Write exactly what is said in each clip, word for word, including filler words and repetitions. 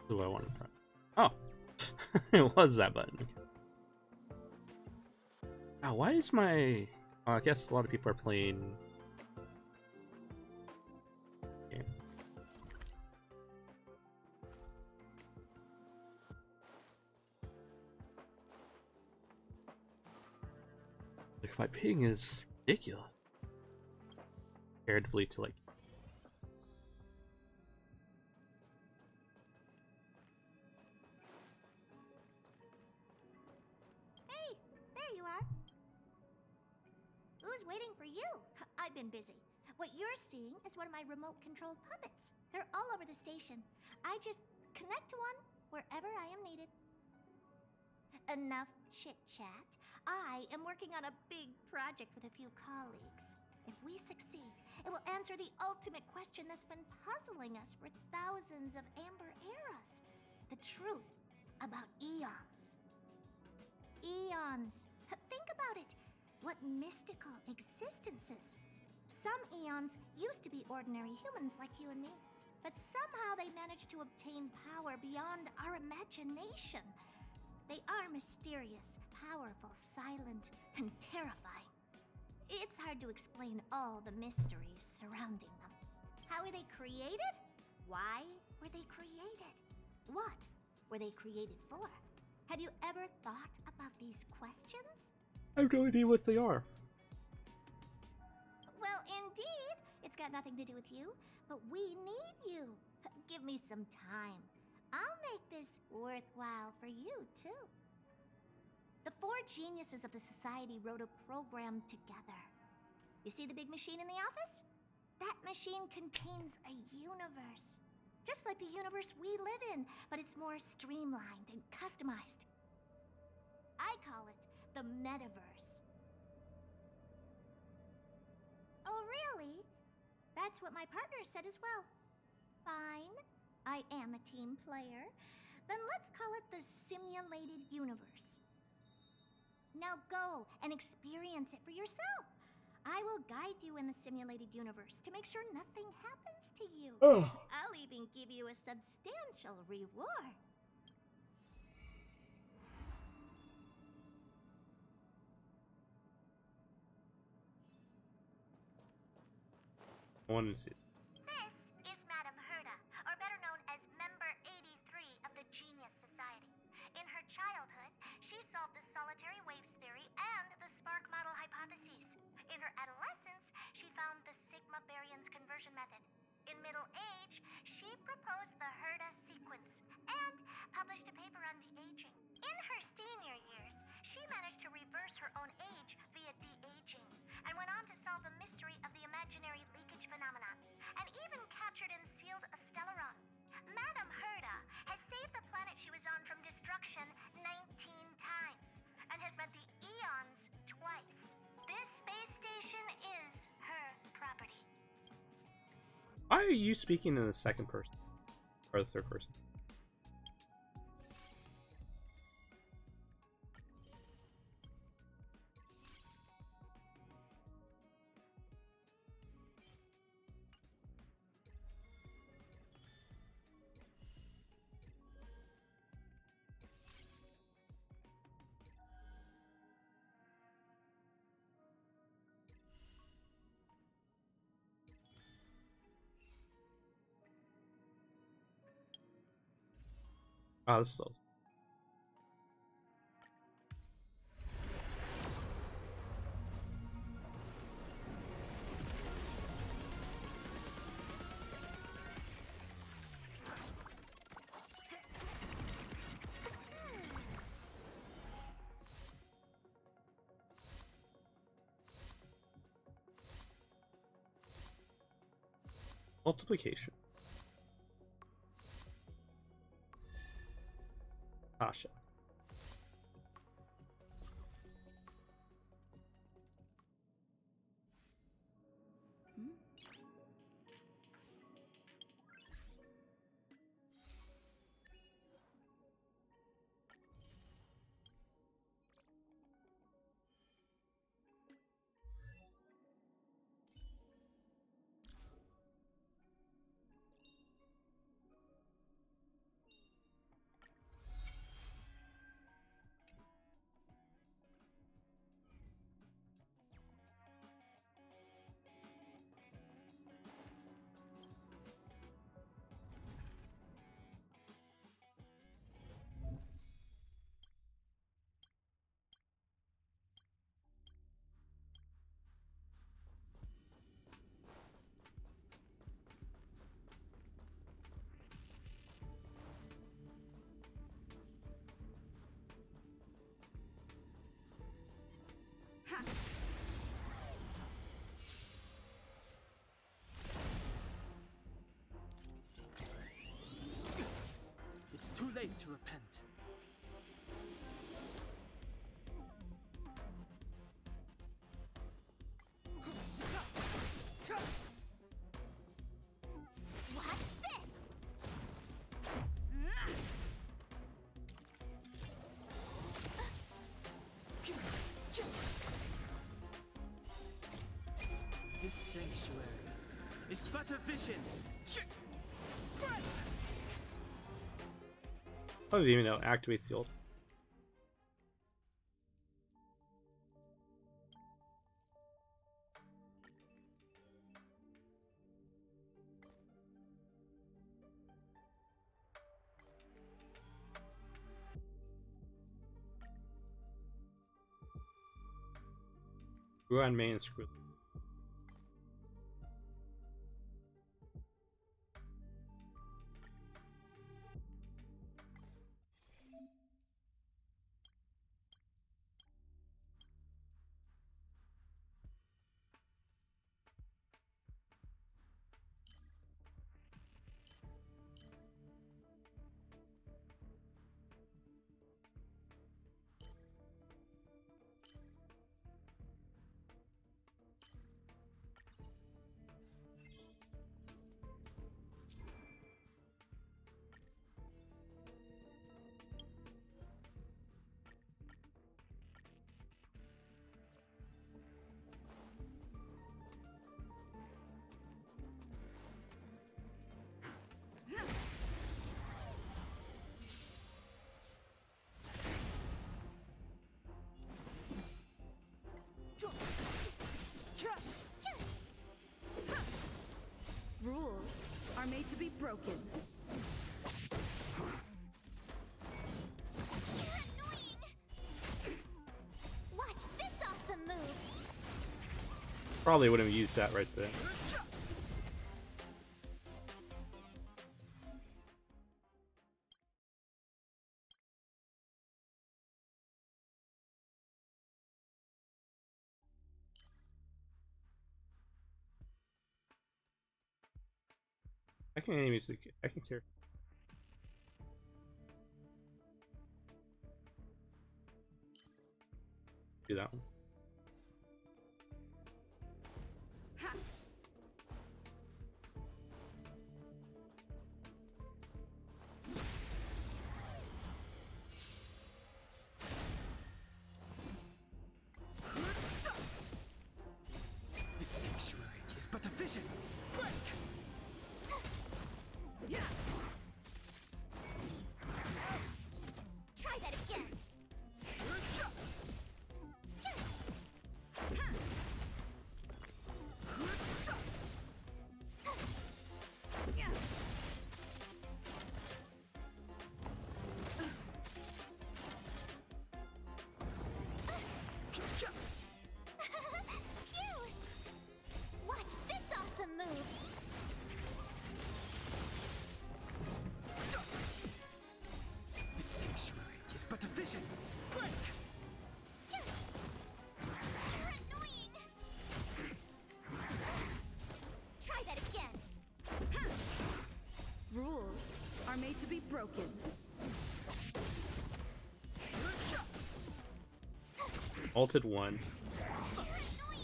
Do I want to try? Oh, it was that button. Ah, why is my? Oh, I guess a lot of people are playing. Okay. Like my ping is ridiculous. Comparatively to like. Hey, there you are. Who's waiting for you? I've been busy. What you're seeing is one of my remote-controlled puppets. They're all over the station. I just connect to one wherever I am needed. Enough chit-chat. I am working on a big project with a few colleagues. If we succeed, it will answer the ultimate question that's been puzzling us for thousands of Amber eras. The truth about eons. Eons. Think about it. What mystical existences. Some eons used to be ordinary humans like you and me, but somehow they managed to obtain power beyond our imagination. They are mysterious, powerful, silent, and terrifying. It's hard to explain all the mysteries surrounding them. How were they created? Why were they created? What were they created for? Have you ever thought about these questions? I have no idea what they are. Well, indeed. It's got nothing to do with you, but we need you. Give me some time. I'll make this worthwhile for you, too. The four geniuses of the society wrote a program together. You see the big machine in the office? That machine contains a universe. Just like the universe we live in, but it's more streamlined and customized. I call it the metaverse. Oh, really? That's what my partner said as well. Fine. I am a team player. Then let's call it the simulated universe. Now go and experience it for yourself. I will guide you in the simulated universe to make sure nothing happens to you. Oh. I'll even give you a substantial reward. I wanted to see. This is Madame Herda, or better known as Member eighty-three of the Genius Society. In her childhood, she solved the solitary waves theory and the spark model hypotheses. In her adolescence, she found the sigma baryons conversion method. In middle age, she proposed the Herda sequence and published a paper on de-aging. In her senior years, she managed to reverse her own age via de-aging and went on to solve the mystery of the imaginary leakage phenomenon, and even captured and sealed a Stellaron. Madame Herda has saved the planet she was on from destruction nineteen times, and has met the eons twice. This space station is her property. Why are you speaking in the second person? Or the third person? Oh, this is old. Multiplication. Tasha. late to repent. Watch this! This sanctuary is but a vision. I don't even know. Activate the ult. Go on main and screw them. Rules are made to be broken. You're annoying! Watch this awesome move! Probably wouldn't have used that right there. I can use the I can care. Do that one. This sanctuary is but a vision. Break! Try that again! Phew! Watch this awesome move! This sanctuary is but a vision. Break! You're annoying! Try that again! Rules are made to be broken. Ulted one. You're annoying!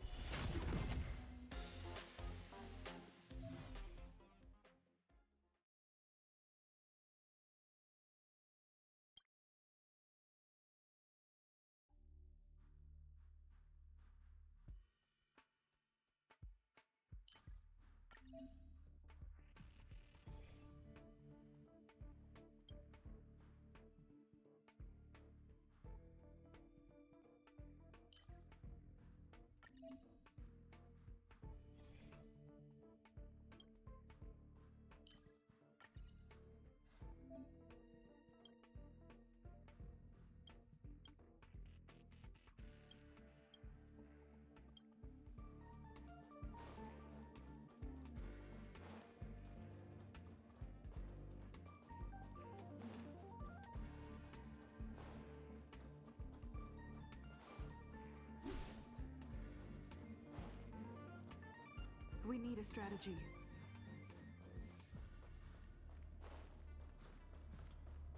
We need a strategy.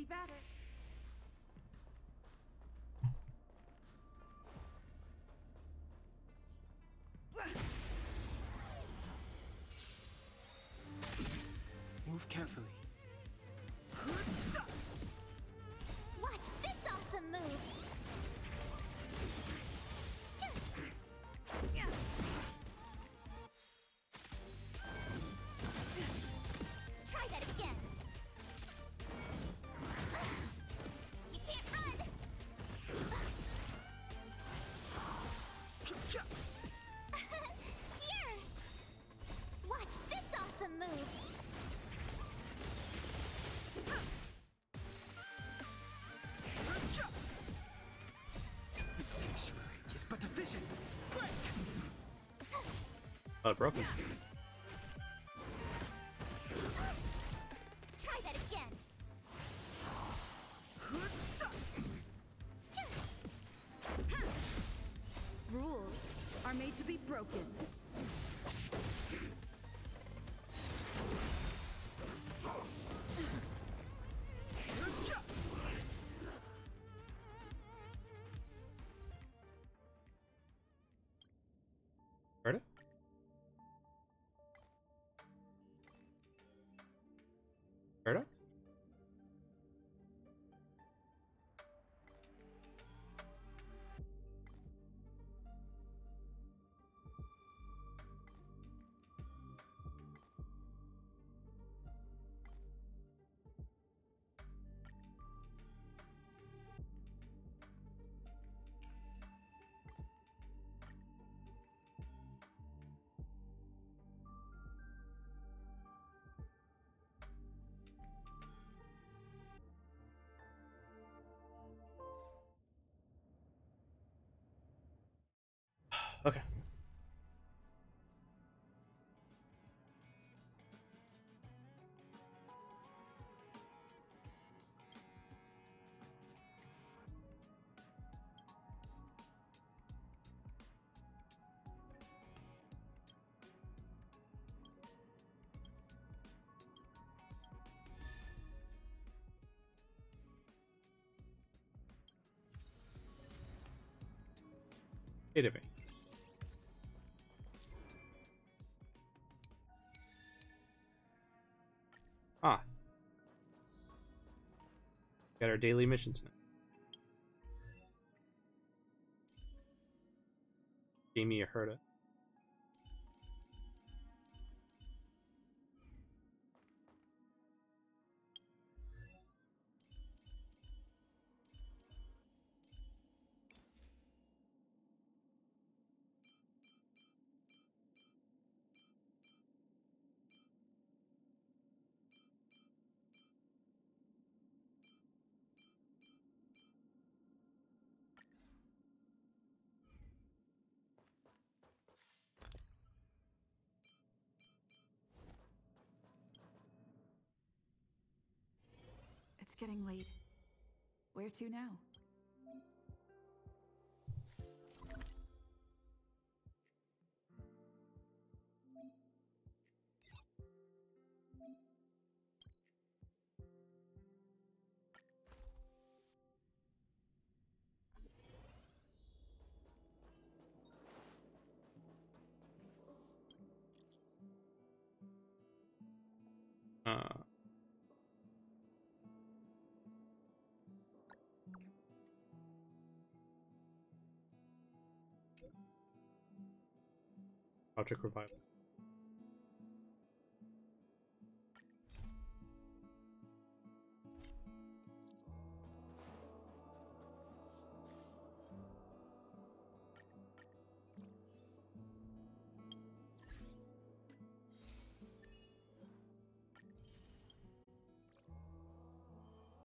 better. Move carefully. Watch this awesome move! Try that again! You can't run! Here! Watch this awesome move! The sanctuary is but a vision. Break! Oh, broken. Try that again! Rules are made to be broken. Heard it? Heard it? Okay. Eight of me. Ah. Got our daily missions now. Jamie Herta. It's getting late. Where to now? Uh. Project Revival.